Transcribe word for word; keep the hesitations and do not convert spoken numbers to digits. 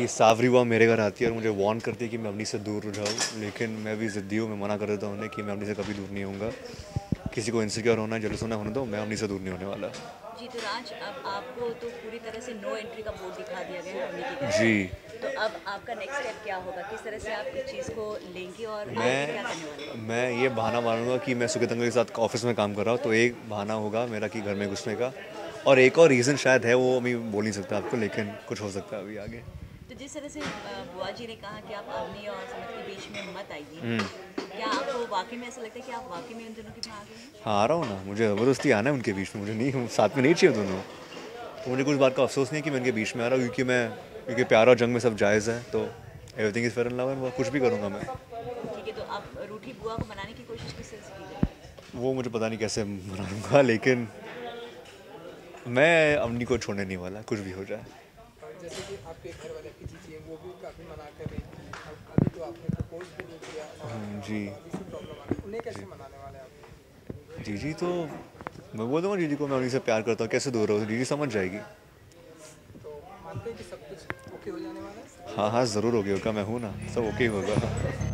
कि सावरी हुआ मेरे घर आती है और मुझे वार्न करती है कि मैं अवनी से दूर जाऊँ, लेकिन मैं भी ज़िद्दी हूँ। मैं मना कर देता हूँ उन्हें कि मैं अवनी से कभी दूर नहीं होऊंगा। किसी को इनसिक्योर होना है, जलूस होना होने दो, मैं अवनी से दूर नहीं होने वाला। जी, तो राज, अब आपको तो पूरी तरह से नो एंट्री का बोर्ड दिखा दिया गया है अवनी की तरफ जी। से। तो अब आपका नेक्स्ट स्टेप क्या होगा? किस तरह से आप इस चीज़ को लेंगे और आगे क्या करने वाले हैं? मैं मैं ये बहाना मानूंगा कि मैं सुकेत अंकल के साथ ऑफिस में काम कर रहा हूँ, तो एक बहाना होगा मेरा कि घर में घुसने का, और एक और रीज़न शायद है, वो अभी बोल नहीं सकता आपको, लेकिन कुछ हो सकता है अभी आगे। तो जिस तरह से अ, बुआ जी ने कहा कि आप अवनी और समत के बीच में मत आइए, क्या आपको वाकई में ऐसा लगता है कि आप वाकई में उन दोनों के में आ गए हैं? हाँ, आ रहा हूँ ना, मुझे ज़बरदस्ती आना है उनके बीच में, मुझे नहीं, साथ में नहीं चाहिए दोनों। तो मुझे कुछ बात का अफसोस नहीं है कि मैं उनके बीच में आ रहा हूँ, क्योंकि मैं क्योंकि प्यार और जंग में सब जायज़ है, तो everything is fair in love and कुछ भी करूँगा मैं। ठीक है, तो आप रूठी बुआ को मनाने की कोशिश किस तरह से की जाएगी? वो मुझे पता नहीं कैसे मनाऊंगा, लेकिन मैं अवनी को छोड़ने नहीं वाला, कुछ भी हो जाए। और जैसे कि आपके घर वाले की चीज़ें वो भी काफ़ी मना कर रही थी, अब अभी तो आपने प्रपोज भी नहीं किया और हम्म, जी अभी से प्रॉब्लम आ रही है, उन्हें कैसे मनाने वाले आप? जी जी तो मैं बोल दूँगा जीजी को मैं अवनी से प्यार करता हूँ, कैसे दूर रहो, जीजी समझ जाएगी। तो मानते हैं कि सब कुछ ओके हो जाने वाला है? हाँ हाँ, ज़रूर हो गया होगा, मैं हूँ ना, सब ओके होगा।